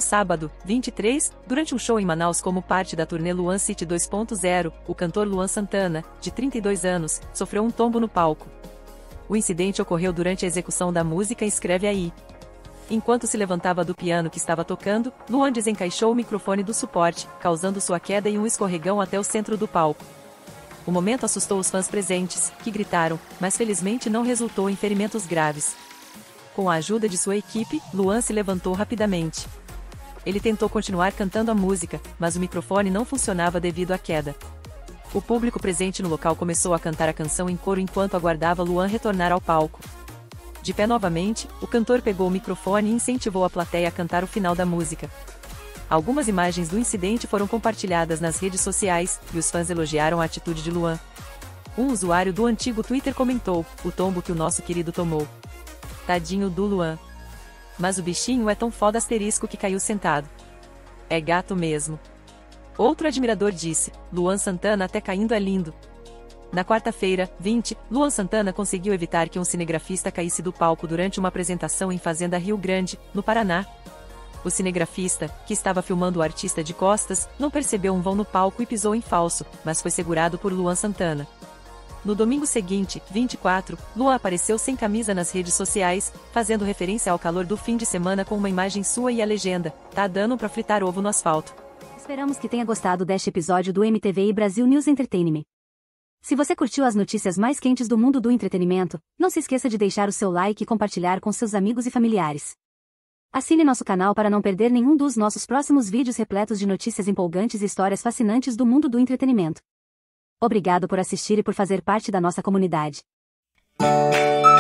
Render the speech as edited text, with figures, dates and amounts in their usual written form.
sábado, 23, durante um show em Manaus como parte da turnê Luan City 2.0, o cantor Luan Santana, de 32 anos, sofreu um tombo no palco. O incidente ocorreu durante a execução da música Escreve Aí. Enquanto se levantava do piano que estava tocando, Luan desencaixou o microfone do suporte, causando sua queda e um escorregão até o centro do palco. O momento assustou os fãs presentes, que gritaram, mas felizmente não resultou em ferimentos graves. Com a ajuda de sua equipe, Luan se levantou rapidamente. Ele tentou continuar cantando a música, mas o microfone não funcionava devido à queda. O público presente no local começou a cantar a canção em coro enquanto aguardava Luan retornar ao palco. De pé novamente, o cantor pegou o microfone e incentivou a plateia a cantar o final da música. Algumas imagens do incidente foram compartilhadas nas redes sociais, e os fãs elogiaram a atitude de Luan. Um usuário do antigo Twitter comentou: "O tombo que o nosso querido tomou. Tadinho do Luan. Mas o bichinho é tão foda asterisco que caiu sentado. É gato mesmo." Outro admirador disse: "Luan Santana até caindo é lindo." Na quarta-feira, 20, Luan Santana conseguiu evitar que um cinegrafista caísse do palco durante uma apresentação em Fazenda Rio Grande, no Paraná. O cinegrafista, que estava filmando o artista de costas, não percebeu um vão no palco e pisou em falso, mas foi segurado por Luan Santana. No domingo seguinte, 24, Luan apareceu sem camisa nas redes sociais, fazendo referência ao calor do fim de semana com uma imagem sua e a legenda: "Tá dando pra fritar ovo no asfalto." Esperamos que tenha gostado deste episódio do MTVI Brasil News Entertainment. Se você curtiu as notícias mais quentes do mundo do entretenimento, não se esqueça de deixar o seu like e compartilhar com seus amigos e familiares. Assine nosso canal para não perder nenhum dos nossos próximos vídeos repletos de notícias empolgantes e histórias fascinantes do mundo do entretenimento. Obrigado por assistir e por fazer parte da nossa comunidade.